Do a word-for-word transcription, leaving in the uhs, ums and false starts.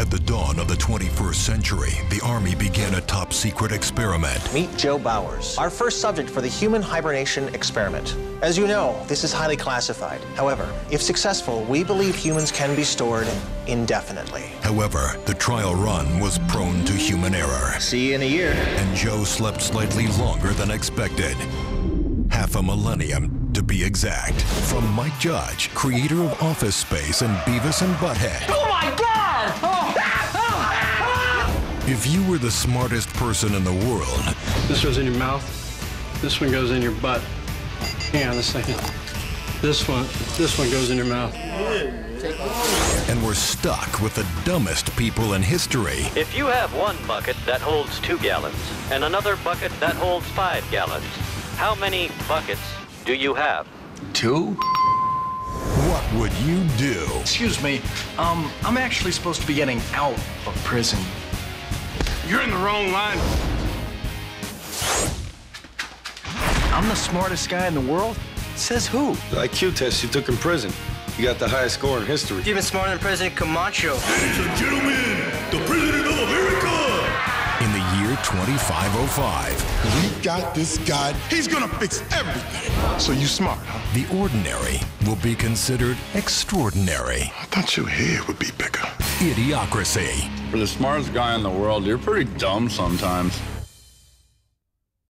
At the dawn of the twenty-first century, the Army began a top-secret experiment. Meet Joe Bowers, our first subject for the human hibernation experiment. As you know, this is highly classified. However, if successful, we believe humans can be stored indefinitely. However, the trial run was prone to human error. See you in a year. And Joe slept slightly longer than expected. Half a millennium, to be exact. From Mike Judge, creator of Office Space and Beavis and Butt-Head. Oh my God! Oh. If you were the smartest person in the world... This goes in your mouth. This one goes in your butt. Hang on a second. This one, this one goes in your mouth. And we're stuck with the dumbest people in history. If you have one bucket that holds two gallons and another bucket that holds five gallons, how many buckets do you have? Two? What would you do? Excuse me, um, I'm actually supposed to be getting out of prison. You're in the wrong line. I'm the smartest guy in the world? Says who? The I Q test you took in prison. You got the highest score in history. Even smarter than President Camacho. Ladies and gentlemen, the President of America! In the year twenty-five oh five, We got this guy. He's gonna fix everything. So you smart, huh? the ordinary will be considered extraordinary. I thought your head would be bigger. Idiocracy. For the smartest guy in the world, you're pretty dumb sometimes.